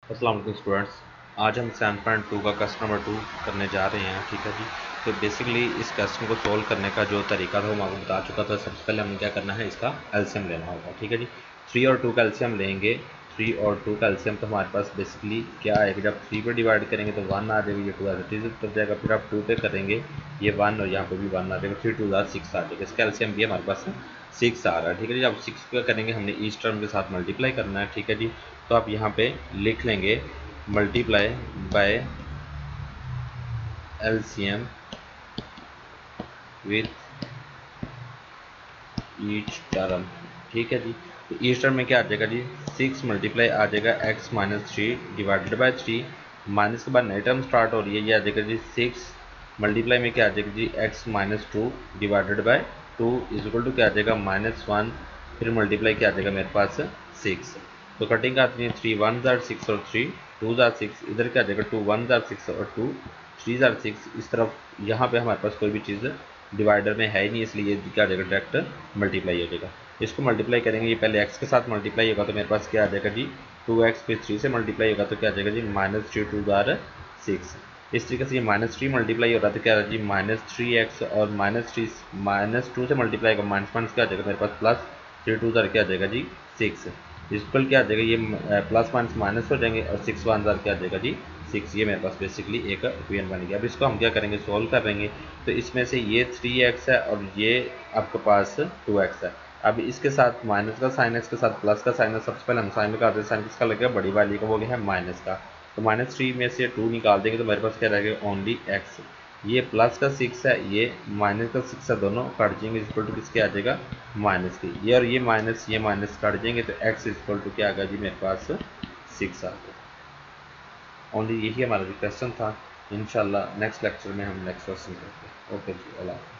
अस्सलाम वालेकुम स्टूडेंट्स। आज हम 7.2 का क्वेश्चन नंबर 2 करने जा रहे हैं। ठीक है जी। तो बेसिकली इस क्वेश्चन को सोल्व करने का जो तरीका था वो मैं आपको बता चुका था। सबसे पहले हमें क्या करना है, इसका एलसीएम लेना होगा। ठीक है जी। 3 और 2 का एलसीएम लेंगे। 3 और 2 का एलसीएम तो हमारे पास बेसिकली क्या आएगा, जब 3 पे डिवाइड करेंगे तो 1 आ जाएगा, ये 2 एज इट इज उतर जाएगा। फिर आप 2 पे करेंगे, ये 1 और यहाँ पे भी 1 आ जाएगा। 3 2 6 आ जाएगा। इसका एलसीएम भी हमारे पास 6 आ रहा है। ठीक है जी। अब 6 पे करेंगे, हमने ईच टर्म के साथ मल्टीप्लाई करना है। ठीक है जी। तो आप यहाँ पे लिख लेंगे multiply by LCM with each term. ठीक है जी। तो ईच टर्म में क्या आ जाएगा जी, 6 मल्टीप्लाई आ जाएगा x minus 3 divided by 3। Minus के बाद नई टर्म स्टार्ट हो रही है, ये आ जाएगा जी 6 मल्टीप्लाई में क्या आ जाएगा जी x minus 2 divided by 2 is equal to क्या आ जाएगा -1। फिर मल्टीप्लाई क्या आ जाएगा मेरे पास 6। तो कटिंग आती है 3 1 जार 6 और 3 2 जार 6। इधर क्या आ जाएगा 2 1 जार 6 और 2 3 जार 6। इस तरफ यहाँ पे हमारे पास कोई भी चीज़ डिवाइडर में है ही नहीं, इसलिए क्या आ जाएगा डायरेक्ट मल्टीप्लाई हो जाएगा। इसको मल्टीप्लाई करेंगे, ये पहले x के साथ मल्टीप्लाई होगा तो मेरे पास क्या आ जाएगा जी 2x, फिर 3 से मल्टीप्लाई होगा तो क्या आ जाएगा जी -3 2 जार 6। इस तरीके से ये -3 मल्टीप्लाई हो रहा था, क्या आ जी -3x और -2 से मल्टीप्लाई होगा, माइनस क्या आ जाएगा मेरे पास प्लस 3 2 जार क्या आ जाएगा जी 6। इक्वल क्या आ जाएगा, ये प्लस माइनस माइनस हो जाएंगे और 6 1 जार क्या आ जाएगा जी 6। ये मेरे पास बेसिकली एक इक्वेशन बन गया। अब इसको हम क्या करेंगे, सोल्व करेंगे। तो इसमें से ये 3x है और ये आपके पास 2x है। अब इसके साथ माइनस का साइन है, इसके साथ प्लस का साइन है। सबसे पहले हम साइन लगाते हैं, साइन किसका लगेगा, बड़ी वाली का, वो गया है माइनस का। तो -3 में से 2 निकाल देंगे तो मेरे पास क्या रहेगा ओनली x। ये प्लस का 6 है, ये माइनस का 6 है, दोनों काट जाएंगे इक्वल टू किसके आ जाएगा माइनस के। ये और ये माइनस काट जाएंगे तो x इक्वल टू क्या आ गया जी मेरे पास 6 आ गया। ओनली यही हमारा जो क्वेश्चन था। इंशाल्लाह नेक्स्ट लेक्चर में हम नेक्स्ट क्वेश्चन करते हैं। ओके जी, अल्लाह।